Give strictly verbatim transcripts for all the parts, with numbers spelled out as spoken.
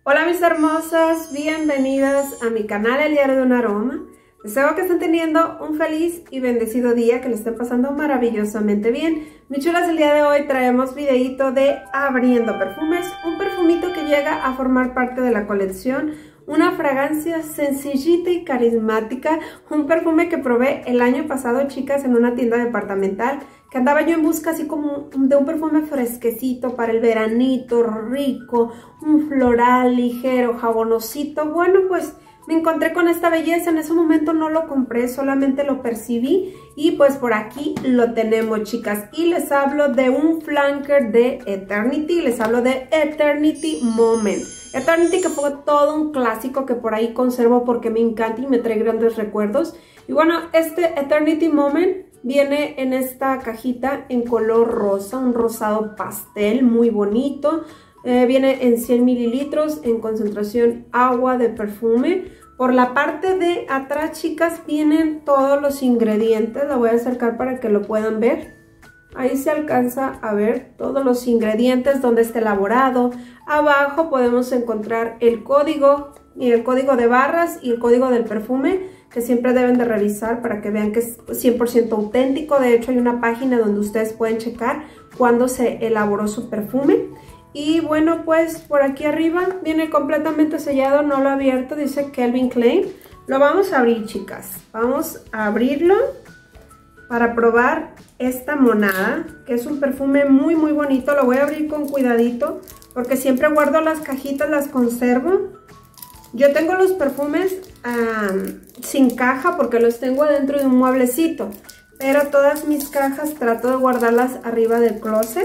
Hola mis hermosas, bienvenidas a mi canal El Diario de un Aroma. Deseo que estén teniendo un feliz y bendecido día, que lo estén pasando maravillosamente bien. Mis chulas, el día de hoy traemos videito de Abriendo Perfumes, un perfumito que llega a formar parte de la colección, una fragancia sencillita y carismática, un perfume que probé el año pasado, chicas, en una tienda departamental, que andaba yo en busca así como de un perfume fresquecito para el veranito, rico, un floral ligero, jabonosito. Bueno, pues me encontré con esta belleza. En ese momento no lo compré, solamente lo percibí y pues por aquí lo tenemos, chicas. Y les hablo de un flanker de Eternity, les hablo de Eternity Moment. Eternity, que fue todo un clásico que por ahí conservo porque me encanta y me trae grandes recuerdos. Y bueno, este Eternity Moment viene en esta cajita en color rosa, un rosado pastel muy bonito. Eh, viene en cien mililitros, en concentración agua de perfume. Por la parte de atrás, chicas, vienen todos los ingredientes. La voy a acercar para que lo puedan ver. Ahí se alcanza a ver todos los ingredientes, donde está elaborado. Abajo podemos encontrar el código, y el código de barras y el código del perfume, que siempre deben de revisar para que vean que es cien por ciento auténtico. De hecho, hay una página donde ustedes pueden checar cuándo se elaboró su perfume. Y bueno, pues por aquí arriba viene completamente sellado, no lo he abierto, dice Calvin Klein. Lo vamos a abrir, chicas. Vamos a abrirlo para probar esta monada, que es un perfume muy muy bonito. Lo voy a abrir con cuidadito porque siempre guardo las cajitas, las conservo. Yo tengo los perfumes um, sin caja porque los tengo adentro de un mueblecito, pero todas mis cajas trato de guardarlas arriba del closet,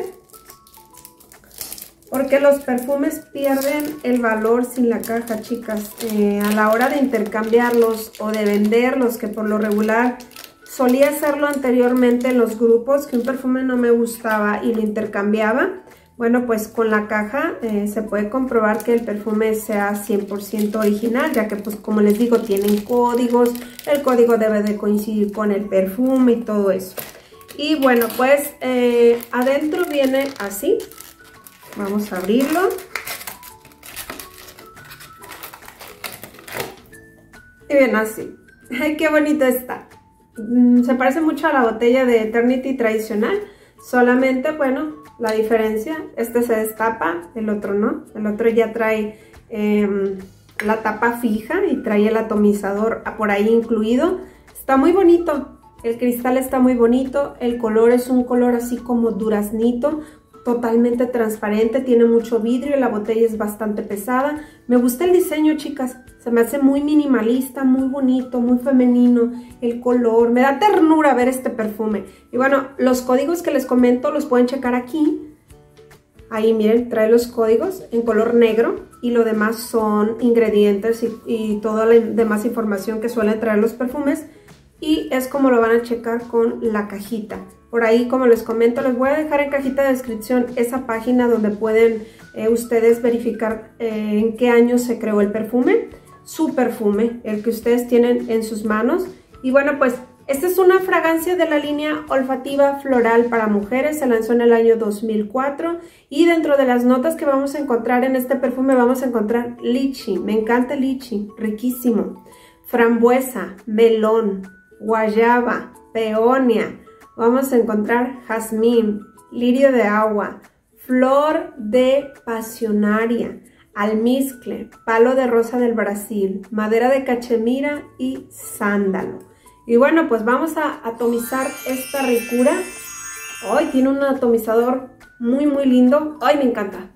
porque los perfumes pierden el valor sin la caja, chicas. Eh, a la hora de intercambiarlos o de venderlos, que por lo regular solía hacerlo anteriormente en los grupos, que un perfume no me gustaba y lo intercambiaba. Bueno, pues con la caja eh, se puede comprobar que el perfume sea cien por ciento original, ya que pues como les digo, tienen códigos, el código debe de coincidir con el perfume y todo eso. Y bueno, pues eh, adentro viene así. Vamos a abrirlo. Y viene así. ¡Ay, qué bonito está! Se parece mucho a la botella de Eternity tradicional, solamente, bueno, la diferencia, este se destapa, el otro no. El otro ya trae eh, la tapa fija y trae el atomizador por ahí incluido. Está muy bonito, el cristal está muy bonito, el color es un color así como duraznito, totalmente transparente, tiene mucho vidrio, la botella es bastante pesada. Me gusta el diseño, chicas, se me hace muy minimalista, muy bonito, muy femenino, el color, me da ternura ver este perfume. Y bueno, los códigos que les comento los pueden checar aquí. Ahí miren, trae los códigos en color negro y lo demás son ingredientes y, y toda la demás información que suelen traer los perfumes. Y es como lo van a checar con la cajita. Por ahí, como les comento, les voy a dejar en cajita de descripción esa página donde pueden eh, ustedes verificar eh, en qué año se creó el perfume, su perfume, el que ustedes tienen en sus manos. Y bueno, pues esta es una fragancia de la línea olfativa floral para mujeres, se lanzó en el año dos mil cuatro y dentro de las notas que vamos a encontrar en este perfume vamos a encontrar lichi, me encanta el lichi, riquísimo, frambuesa, melón, guayaba, peonia. Vamos a encontrar jazmín, lirio de agua, flor de pasionaria, almizcle, palo de rosa del Brasil, madera de cachemira y sándalo. Y bueno, pues vamos a atomizar esta ricura. Hoy tiene un atomizador muy muy lindo. Ay, me encanta.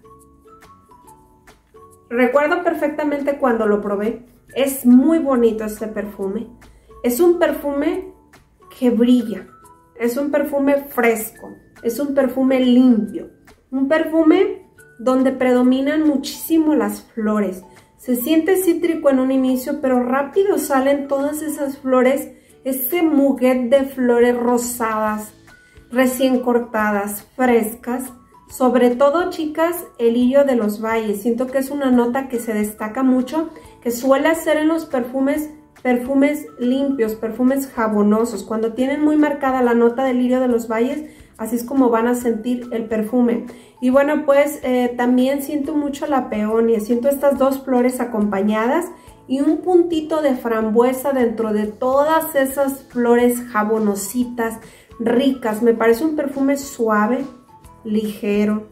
Recuerdo perfectamente cuando lo probé. Es muy bonito este perfume. Es un perfume que brilla. Es un perfume fresco, es un perfume limpio, un perfume donde predominan muchísimo las flores. Se siente cítrico en un inicio, pero rápido salen todas esas flores, ese muguet de flores rosadas, recién cortadas, frescas. Sobre todo, chicas, el lirio de los valles. Siento que es una nota que se destaca mucho, que suele hacer en los perfumes perfumes limpios, perfumes jabonosos. Cuando tienen muy marcada la nota del lirio de los valles, así es como van a sentir el perfume. Y bueno, pues eh, también siento mucho la peonia, siento estas dos flores acompañadas y un puntito de frambuesa dentro de todas esas flores jabonositas, ricas. Me parece un perfume suave, ligero,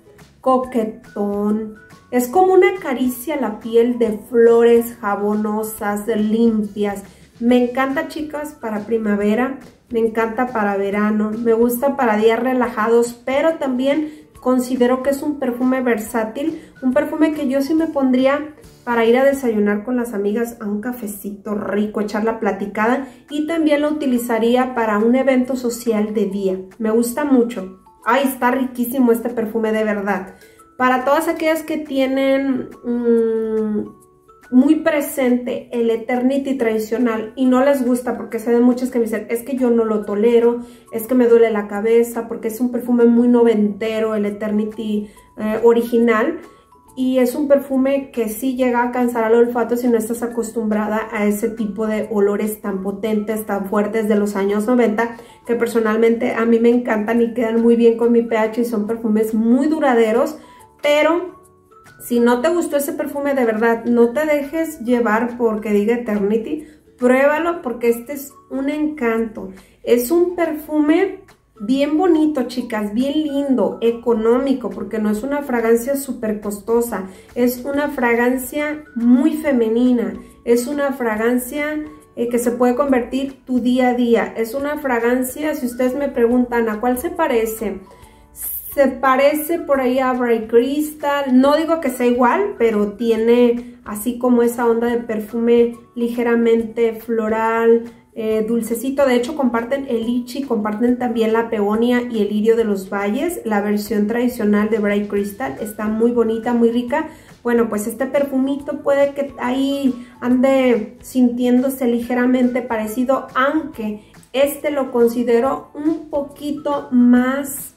coquetón. Es como una caricia a la piel de flores jabonosas, limpias. Me encanta, chicas, para primavera, me encanta para verano, me gusta para días relajados, pero también considero que es un perfume versátil, un perfume que yo sí me pondría para ir a desayunar con las amigas a un cafecito rico, echar la platicada, y también lo utilizaría para un evento social de día. Me gusta mucho. Ay, está riquísimo este perfume, de verdad. Para todas aquellas que tienen mmm, muy presente el Eternity tradicional y no les gusta, porque sé de muchas que me dicen, es que yo no lo tolero, es que me duele la cabeza, porque es un perfume muy noventero, el Eternity eh, original, y es un perfume que sí llega a cansar al olfato si no estás acostumbrada a ese tipo de olores tan potentes, tan fuertes de los años noventa, que personalmente a mí me encantan y quedan muy bien con mi pH y son perfumes muy duraderos. Pero si no te gustó ese perfume, de verdad, no te dejes llevar porque diga Eternity, pruébalo porque este es un encanto. Es un perfume bien bonito, chicas, bien lindo, económico, porque no es una fragancia súper costosa, es una fragancia muy femenina, es una fragancia eh, que se puede convertir tu día a día, es una fragancia, si ustedes me preguntan a cuál se parece, se parece por ahí a Bright Crystal, no digo que sea igual, pero tiene así como esa onda de perfume ligeramente floral, Eh, dulcecito. De hecho comparten el lichi, comparten también la peonia y el lirio de los valles. La versión tradicional de Bright Crystal está muy bonita, muy rica. Bueno, pues este perfumito puede que ahí ande sintiéndose ligeramente parecido, aunque este lo considero un poquito más,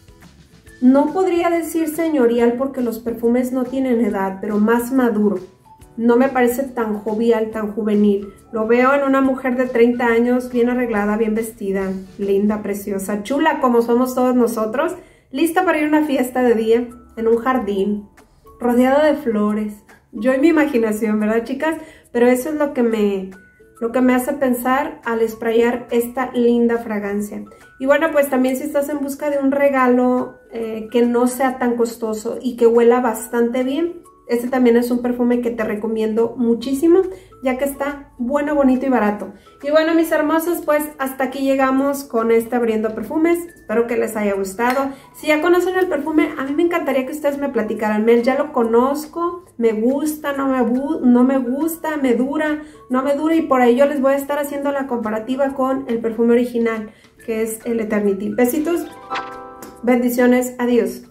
no podría decir señorial porque los perfumes no tienen edad, pero más maduro. No me parece tan jovial, tan juvenil. Lo veo en una mujer de treinta años, bien arreglada, bien vestida, linda, preciosa, chula como somos todos nosotros, lista para ir a una fiesta de día, en un jardín, rodeada de flores. Yo y mi imaginación, ¿verdad, chicas? Pero eso es lo que me, lo que me hace pensar al sprayar esta linda fragancia. Y bueno, pues también si estás en busca de un regalo eh, que no sea tan costoso y que huela bastante bien, este también es un perfume que te recomiendo muchísimo, ya que está bueno, bonito y barato. Y bueno, mis hermosos, pues hasta aquí llegamos con este Abriendo Perfumes. Espero que les haya gustado. Si ya conocen el perfume, a mí me encantaría que ustedes me platicaran. Mel, ya lo conozco, me gusta, no me, no me gusta, me dura, no me dura. Y por ahí yo les voy a estar haciendo la comparativa con el perfume original, que es el Eternity. Besitos, bendiciones, adiós.